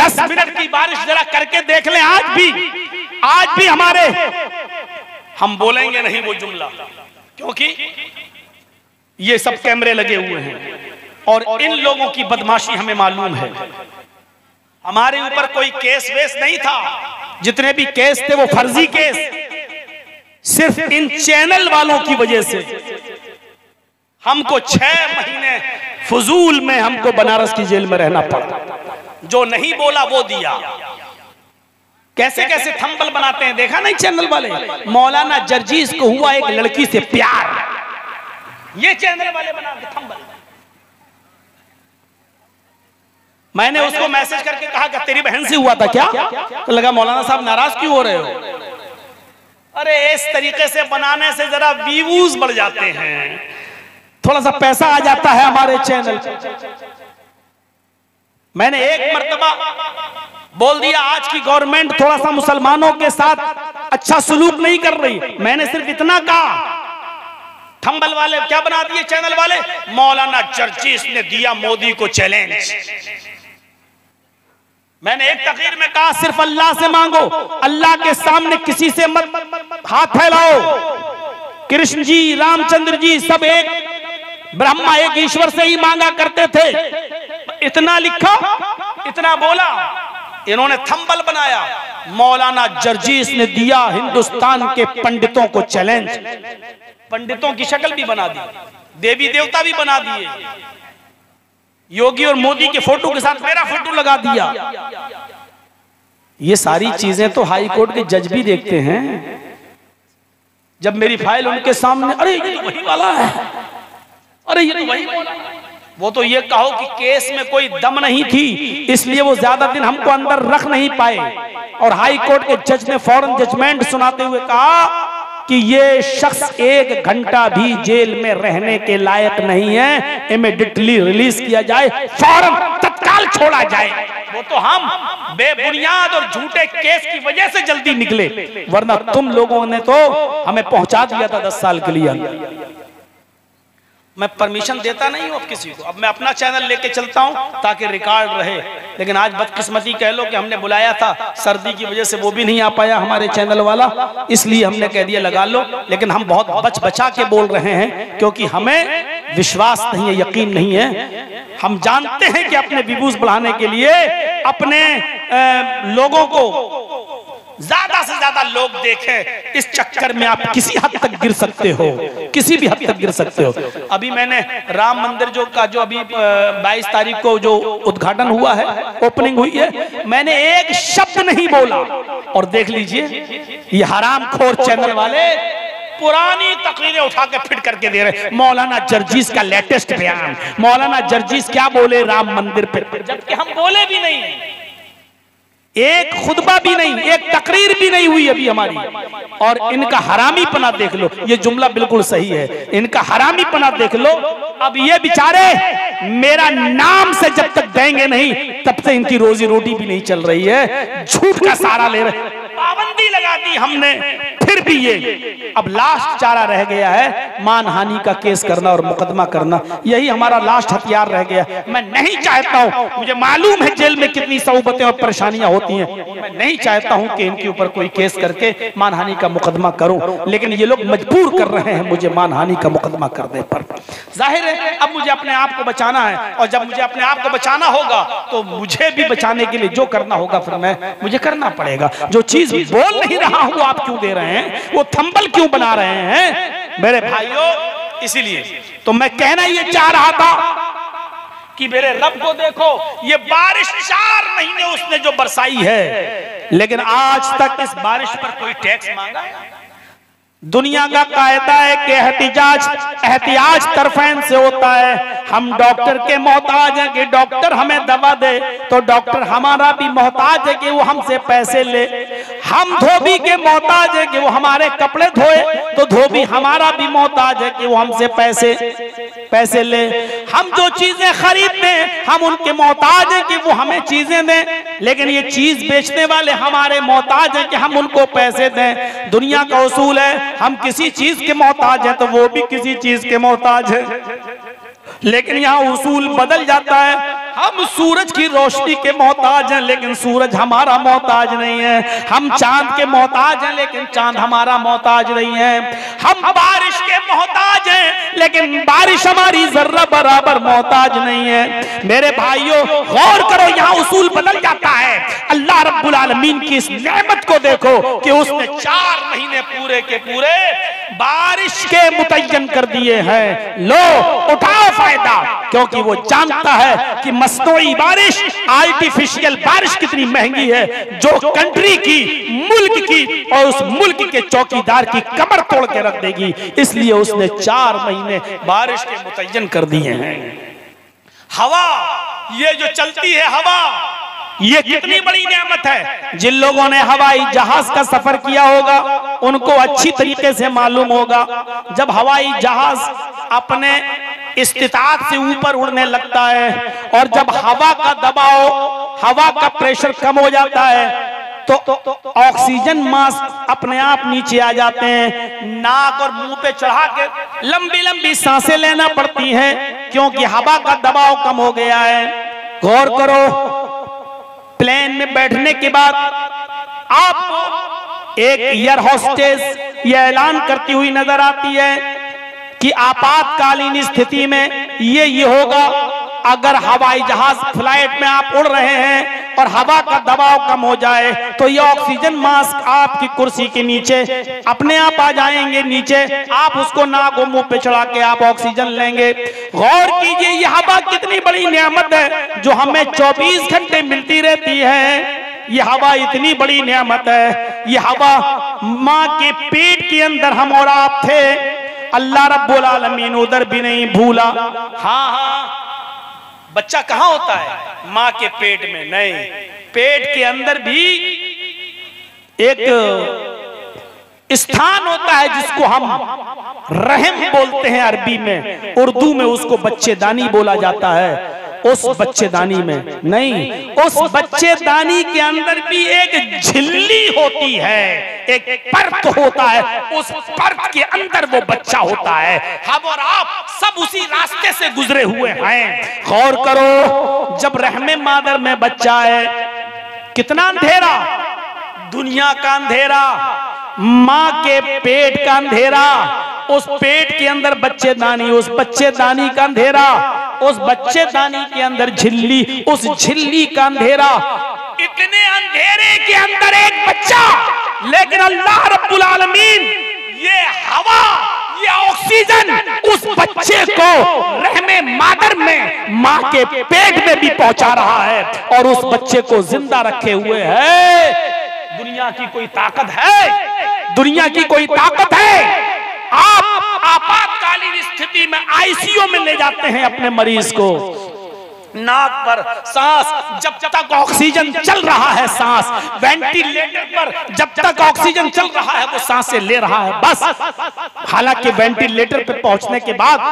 10 minute की बारिश जरा करके देख लें। आज भी हमारे, हम बोलेंगे नहीं वो जुमला, क्योंकि ये सब कैमरे लगे हुए हैं और इन लोगों की बदमाशी हमें मालूम है। हमारे ऊपर कोई केस वेस नहीं था, जितने भी केस थे वो फर्जी केस, सिर्फ इन चैनल वालों की वजह से हमको 6 महीने फजूल में हमको बनारस की जेल में रहना पड़ा। जो नहीं बोला वो दिया। कैसे कैसे थंबल बनाते हैं, देखा नहीं चैनल वाले? मौलाना जर्जीस को हुआ एक लड़की से प्यार, ये चैनल वाले बना के थंबल। मैंने उसको मैसेज करके कहा कि तेरी बहन से हुआ था क्या? तो लगा मौलाना साहब नाराज क्यों हो रहे हो? अरे इस तरीके से बनाने से जरा व्यूज बढ़ जाते हैं, थोड़ा सा पैसा आ जाता है हमारे चैनल पर। मैंने एक मर्तबा बोल दिया आज की गवर्नमेंट थोड़ा सा मुसलमानों के साथ अच्छा सलूक नहीं कर रही। मैंने सिर्फ इतना कहा, थंबल वाले क्या बना दिए चैनल वाले, मौलाना जर्जीस ने दिया मोदी को चैलेंज। मैंने एक तकरीर में कहा सिर्फ अल्लाह से मांगो, अल्लाह के सामने किसी से मत हाथ फैलाओ। कृष्ण जी, रामचंद्र जी सब एक ब्रह्मा, एक ईश्वर से ही मांगा करते थे। इतना लिखा, इतना बोला, इन्होंने थंबल बनाया। मौलाना जर्जीस ने दिया हिंदुस्तान के पंडितों को चैलेंज। पंडितों की शक्ल भी बना दी, देवी देवता भी बना दिए, योगी और मोदी के फोटो के साथ मेरा फोटो लगा दिया। ये सारी चीजें तो हाई कोर्ट के जज भी देखते हैं। जब मेरी फाइल उनके सामने, अरे ये तो वही वाला है, अरे ये तो वही वाला है। वो तो ये कहो कि केस में कोई दम नहीं थी, इसलिए वो ज्यादा दिन हमको अंदर रख नहीं पाए। और हाई कोर्ट के जज ने फौरन जजमेंट सुनाते हुए कहा कि ये शख्स 1 घंटा भी जेल में रहने के लायक नहीं है, इमीडिएटली रिलीज किया जाए, फौरन तत्काल छोड़ा जाए। वो तो हम बेबुनियाद और झूठे केस की वजह से जल्दी निकले, वरना तुम लोगों ने तो हमें पहुंचा दिया था 10 साल के लिए। मैं परमिशन देता नहीं हूं अब किसी को, अब मैं अपना चैनल लेके चलता हूं ताकि रिकॉर्ड रहे। लेकिन आज बदकिस्मती कह लो कि हमने बुलाया था, सर्दी की वजह से वो भी नहीं आ पाया हमारे चैनल वाला, इसलिए हमने कह दिया लगा लो। लेकिन हम बहुत बच बचा के बोल रहे हैं, क्योंकि हमें विश्वास नहीं है, यकीन नहीं है। हम जानते हैं कि अपने व्यूज बढ़ाने के लिए, अपने लोगों को ज्यादा से ज्यादा लोग देखें, इस चक्कर में आप किसी हद तक गिर सकते हो, किसी भी हद तक गिर सकते हो। अभी मैंने राम मंदिर जो अभी 22 तारीख को जो उद्घाटन हुआ है, ओपनिंग हुई है, मैंने एक शब्द नहीं बोला। और देख लीजिए ये हरामखोर चैनल वाले पुरानी तकरीरें उठा के फिट करके दे रहे। मौलाना जर्जीस का लेटेस्ट बयान, मौलाना जर्जीस क्या बोले राम मंदिर पे, जबकि हम बोले भी नहीं, एक खुतबा भी नहीं, एक तकरीर भी नहीं हुई अभी हमारी। और इनका हरामीपना देख लो, ये जुमला बिल्कुल सही है, इनका हरामीपना देख लो। अब ये बेचारे मेरा नाम से जब तक देंगे नहीं, तब से इनकी रोजी रोटी भी नहीं चल रही है, झूठ का सहारा ले रहे। पाबंदी लगा दी हमने, फिर भी ये अब लास्ट चारा रह गया है मानहानि का केस करना और मुकदमा करना। यही हमारा लास्ट हथियार रह गया। मैं नहीं चाहता हूं, मुझे मालूम है जेल में कितनी सऊबतें और परेशानियां होती हैं, मैं नहीं चाहता हूं कि इनके ऊपर कोई केस करके मानहानि का मुकदमा करूं, लेकिन ये लोग मजबूर कर रहे हैं मुझे मानहानि का मुकदमा करने पर। जाहिर है अब मुझे अपने आप को बचाना है, और जब मुझे अपने आप को बचाना होगा तो मुझे भी बचाने के लिए जो करना होगा फिर मुझे करना पड़ेगा। जो चीज बोल नहीं रहा हूं आप क्यों दे रहे हैं, वो थंबल क्यों बना रहे हैं मेरे भाइयों? इसीलिए तो मैं कहना ये चाह रहा था कि मेरे रब को देखो, ये बारिश 4 महीने उसने जो बरसाई है, लेकिन आज तक इस बारिश पर कोई टैक्स मांगा है? दुनिया का कायदा है कि एहतियाज तरफैन से होता है। हम डॉक्टर के मोहताज हैं कि डॉक्टर हमें दवा दे, तो डॉक्टर हमारा भी मोहताज है कि वो हमसे पैसे ले। हम धोबी के मोहताज है कि वो हमारे कपड़े धोए, तो धोबी हमारा भी मोहताज है कि वो हमसे पैसे ले। हम जो चीजें खरीदते हैं हम उनके मोहताज हैं कि वो हमें चीजें दें, लेकिन ये चीज बेचने वाले हमारे मोहताज हैं कि हम उनको पैसे दें। दुनिया का उसूल है हम किसी चीज के मोहताज हैं तो वो भी किसी चीज के मोहताज है, लेकिन यहाँ उसूल बदल जाता है। हम सूरज की रोशनी के मोहताज हैं लेकिन सूरज हमारा मोहताज नहीं है। हम चांद के मोहताज हैं लेकिन चांद हमारा मोहताज नहीं है। हम बारिश के मोहताज हैं लेकिन बारिश हमारी जर्रा बराबर मोहताज नहीं है। मेरे भाइयों गौर करो, यहाँ उसूल बदल जाता है। अल्लाह रब्बुल आलमीन की इस नेमत को देखो कि उसने 4 महीने पूरे के पूरे बारिश के मुतय्यन कर दिए हैं। लो उठाओ फायदा, क्योंकि वो जानता है कि मसनूई बारिश, आर्टिफिशियल बारिश कितनी महंगी है, जो कंट्री की, मुल्क की और उस मुल्क के चौकीदार की कमर तोड़ के रख देगी। इसलिए उसने 4 महीने बारिश के मुतय्यन कर दिए हैं। हवा, ये जो चलती है हवा, ये कितनी बड़ी नेमत है। जिन लोगों ने हवाई जहाज का सफर किया होगा उनको अच्छी तरीके से मालूम होगा, जब हवाई जहाज अपने इस्तिताअत से ऊपर उड़ने लगता है और जब हवा का दबाव, हवा का प्रेशर कम हो जाता है तो ऑक्सीजन मास्क अपने आप नीचे आ जाते हैं। नाक और मुंह पे चढ़ा के लंबी लंबी सांसें लेना पड़ती हैं, क्योंकि हवा का दबाव कम हो गया है। गौर करो, प्लेन में बैठने के बाद आपको एक एयर होस्टेस यह ऐलान करती हुई नजर आती है कि आपातकालीन स्थिति में ये होगा, अगर हवाई जहाज फ्लाइट में आप उड़ रहे हैं और हवा का दबाव कम हो जाए तो ये ऑक्सीजन मास्क आपकी कुर्सी के नीचे अपने आप आ जाएंगे नीचे, आप उसको नाक और मुंह पे चढ़ा के आप ऑक्सीजन लेंगे। गौर कीजिए, ये हवा कितनी बड़ी नेमत है जो हमें 24 घंटे मिलती रहती है। ये हवा इतनी बड़ी नेमत है। ये हवा माँ के पेट के अंदर हम और आप थे, अल्लाह रब्बुल आलमीन उधर भी नहीं भूला। हाँ, बच्चा कहाँ होता है? माँ के पेट में नहीं, पेट के अंदर भी एक स्थान होता है जिसको हम रहम बोलते हैं अरबी में, उर्दू में उसको बच्चेदानी बोला जाता है। उस बच्चेदानी में नहीं, उस बच्चेदानी के अंदर भी एक झिल्ली होती है, एक परत होता है, उस परत के अंदर वो बच्चा होता है। हम और आप सब उसी रास्ते से गुजरे हुए हैं। गौर करो, जब रहमे मादर में बच्चा है, कितना अंधेरा, दुनिया का अंधेरा, माँ के पेट का अंधेरा, उस पेट के अंदर बच्चेदानी, उस बच्चेदानी का अंधेरा, उस बच्चेदानी के अंदर झिल्ली, उस झिल्ली का अंधेरा, इतने अंधेरे के अंदर एक बच्चा। लेकिन अल्लाह रब्बुल आलमीन ये हवा, ये ऑक्सीजन उस बच्चे को रहमे मादर में, माँ के पेट में भी पहुंचा रहा है और उस बच्चे को जिंदा रखे हुए है। दुनिया की कोई ताकत है? दुनिया की कोई ताकत है? आप आपातकालीन स्थिति में आईसीयू में ले जाते हैं अपने मरीज को, नाक पर सांस, जब तक ऑक्सीजन चल रहा है सांस, वेंटिलेटर पर जब तक ऑक्सीजन चल रहा है वो सांसें ले रहा है बस। हालांकि वेंटिलेटर पे पहुंचने के बाद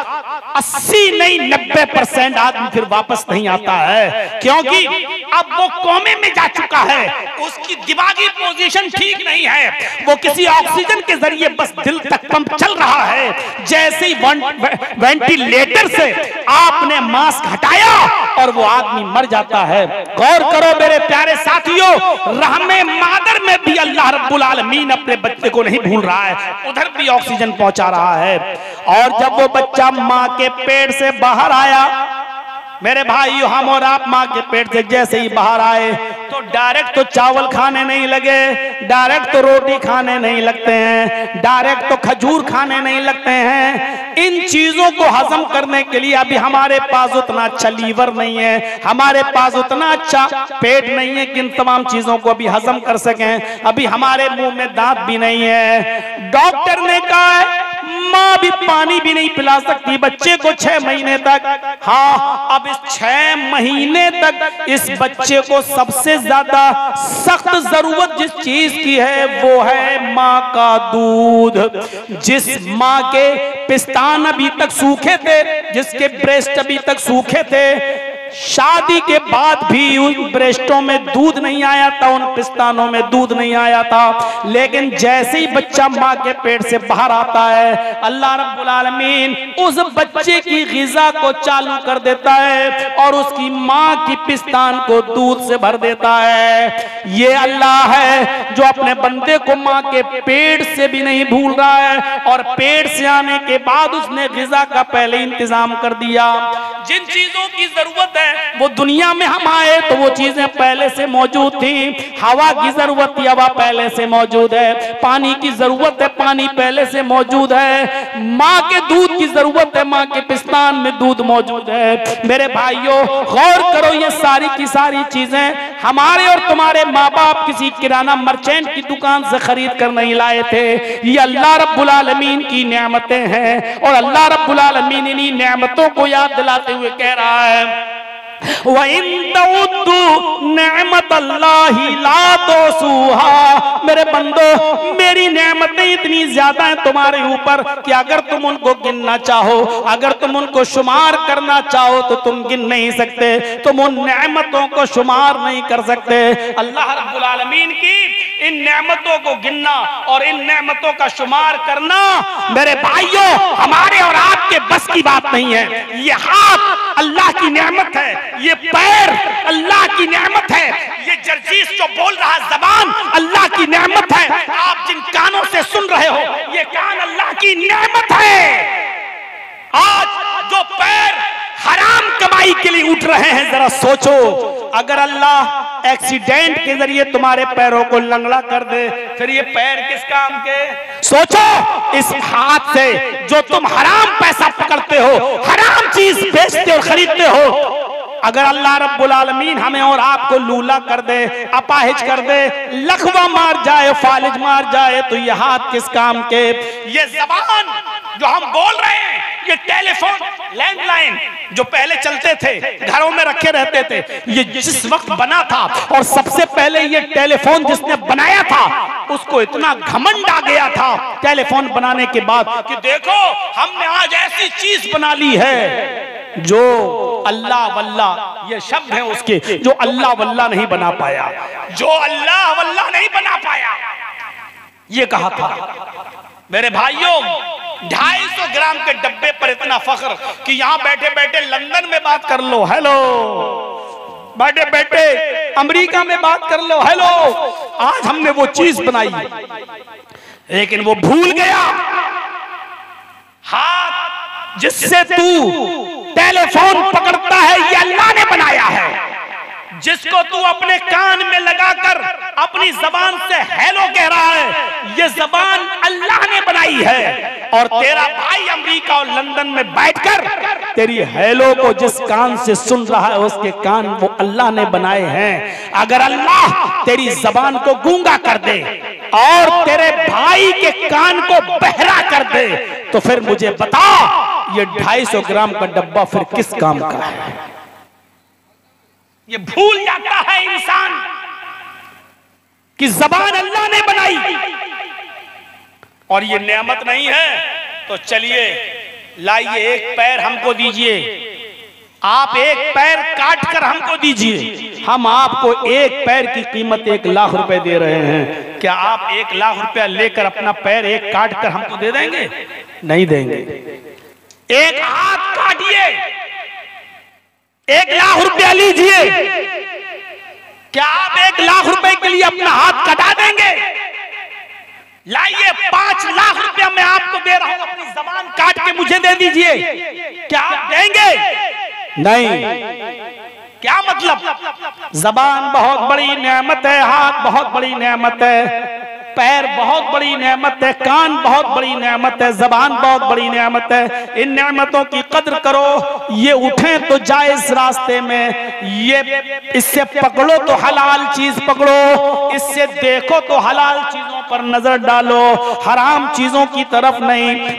80 नहीं 90% आदमी फिर वापस नहीं आता है, क्योंकि अब वो कोमे में जा चुका है, उसकी दिमागी पोजीशन ठीक नहीं है, वो किसी ऑक्सीजन के जरिए बस दिल तक पंप चल रहा है। जैसे ही वेंटिलेटर से आपने मास्क हटाया और वो आदमी मर जाता है। गौर करो मेरे प्यारे साथियों, रहमे मादर में भी अल्लाह रब्बुल आलमीन अपने बच्चे को नहीं भूल रहा है, उधर भी ऑक्सीजन पहुंचा रहा है। और जब वो बच्चा माँ के पेट से बाहर आया, मेरे भाइयों, हम और आप माँ के पेट से जैसे ही बाहर आए तो डायरेक्ट तो चावल खाने नहीं लगे, डायरेक्ट तो रोटी खाने नहीं लगते हैं, डायरेक्ट तो खजूर खाने नहीं लगते हैं। इन चीजों को हजम करने के लिए अभी हमारे पास उतना अच्छा लीवर नहीं है, हमारे पास उतना अच्छा पेट नहीं है कि इन तमाम चीजों को अभी हजम कर सकें। अभी हमारे मुंह में दांत भी नहीं है। डॉक्टर ने कहा है माँ भी पानी भी नहीं पिला सकती बच्चे को 6 महीने तक। हाँ, अब इस 6 महीने तक इस बच्चे को सबसे ज्यादा सख्त जरूरत जिस चीज की है वो है माँ का दूध। जिस माँ के पिस्तान अभी तक सूखे थे, जिसके ब्रेस्ट अभी तक सूखे थे, शादी के बाद भी उन ब्रेस्टों में दूध नहीं आया था, उन पिस्तानों में दूध नहीं आया था, लेकिन जैसे ही बच्चा माँ के पेट से बाहर आता है, अल्लाह रब्बुल आलमीन उस बच्चे की ग़िज़ा को चालू कर देता है और उसकी माँ की पिस्तान को दूध से भर देता है। ये अल्लाह है जो अपने बंदे को माँ के पेट से भी नहीं भूल रहा है और पेट से आने के बाद उसने ग़िज़ा का पहले इंतजाम कर दिया। जिन चीजों की जरूरत है वो दुनिया में हम आए तो वो चीजें पहले से मौजूद थी। हवा की जरूरत थी, हवा पहले से मौजूद है। पानी की जरूरत है, पानी पहले से मौजूद है। माँ के दूध की जरूरत है, माँ के पिस्तान में दूध मौजूद है। मेरे भाइयों गौर करो, ये सारी की सारी चीजें हमारे और तुम्हारे माँ बाप किसी किराना मर्चेंट की दुकान से खरीद कर नहीं लाए थे। ये अल्लाह रब्बुल आलमीन की नेमतें हैं और अल्लाह रब्बुल आलमीन इन्हीं नेमतों को याद दिलाते हुए कह रहा है, मेरे बंदो मेरी नेमतें इतनी ज्यादा हैं तुम्हारे ऊपर कि अगर तुम उनको गिनना चाहो, अगर तुम उनको शुमार करना चाहो तो तुम गिन नहीं सकते, तुम उन नेमतों को शुमार नहीं कर सकते। अल्लाह रब्बुल आलमीन की इन नेमतों को गिनना और इन नेमतों का शुमार करना मेरे भाइयों हमारे और आपके बस की बात नहीं है। ये हाथ अल्लाह की नेमत है, ये पैर अल्लाह की नेमत है, ये जर्जीस जो बोल रहा जबान अल्लाह की नेमत है, आप जिन कानों से सुन रहे हो ये कान अल्लाह की नेमत है। आज जो पैर हराम कमाई के लिए उठ रहे हैं, जरा सोचो अगर अल्लाह एक्सीडेंट के जरिए तुम्हारे पैरों को लंगड़ा कर दे फिर ये पैर किस काम के? सोचो इस हाथ से जो तुम हराम पैसा पकड़ते हो, हराम चीज बेचते और खरीदते हो, अगर अल्लाह रब्बुल आलमीन हमें और आपको लूला कर दे, अपाहिज कर दे, लखवा मार जाए, फालिज मार जाए, तो ये हाथ किस काम के? ये जबान जो हम बोल रहे हैं, ये टेलीफोन लैंडलाइन जो पहले चलते थे, घरों में रखे रहते थे, ये जिस वक्त बना था और सबसे पहले ये टेलीफोन जिसने बनाया था उसको इतना घमंड आ गया था टेलीफोन बनाने के बाद कि देखो हमने आज ऐसी चीज बना ली है जो अल्लाह वल्ला, ये शब्द है उसके, जो अल्लाह वल्ला नहीं बना पाया, जो अल्लाह वल्ला नहीं बना पाया, ये कहा था। मेरे भाइयों 250 ग्राम के डब्बे पर इतना फख्र कि यहां बैठे बैठे लंदन में बात कर लो हेलो, बैठे बैठे अमेरिका में बात कर लो हेलो। आज हमने वो चीज बनाई लेकिन वो भूल गया हाथ जिससे तू टेलीफोन पकड़ता है ये अल्लाह ने बनाया है। जिसको तू अपने कान में लगाकर अपनी जबान से हेलो कह रहा है, ये जबान अल्लाह ने बनाई है। और तेरा भाई अमेरिका और लंदन में बैठकर तेरी हेलो को जिस कान से सुन रहा है उसके कान वो अल्लाह ने बनाए हैं। अगर अल्लाह तेरी जबान को गूंगा कर दे और तेरे भाई के कान को बहरा कर दे तो फिर मुझे बता ये 250 ग्राम का डब्बा फिर किस काम का है? ये भूल जाता है इंसान कि जबान अल्लाह ने बनाई और ये नेमत नहीं है। तो चलिए लाइए एक पैर हमको दीजिए, आप एक पैर काट कर हमको दीजिए, हम आपको एक पैर की कीमत 1 लाख रुपए दे रहे हैं। क्या आप 1 लाख रुपया लेकर अपना पैर एक काट कर हमको दे देंगे? नहीं देंगे। एक हाथ काटिए, 1 लाख रुपया लीजिए, क्या आप 1 लाख रुपए के लिए अपना हाथ कटा देंगे? लाइए 5 लाख रुपया मैं आपको दे रहा हूं, अपनी जबान काट के मुझे दे दीजिए, क्या आप देंगे? नहीं। क्या मतलब? जबान बहुत बड़ी नेमत है, हाथ बहुत बड़ी नेमत है, पैर बहुत बड़ी नेमत है, कान बहुत बड़ी नेमत है, जबान बहुत बड़ी नेमत है। इन नेमतों की कद्र करो। ये उठें तो जायज रास्ते में, ये इससे पकड़ो तो हलाल चीज पकड़ो, इससे देखो तो हलाल चीजों पर नजर डालो, हराम चीजों की तरफ नहीं।